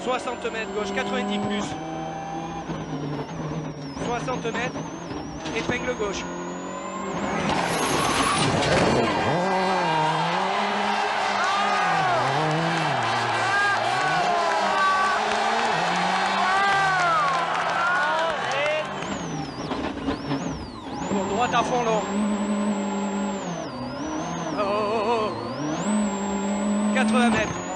60 mètres, gauche 90 plus. 60 mètres, épingle gauche. Bon, droite à fond long. Oh, oh, oh. 80 mètres.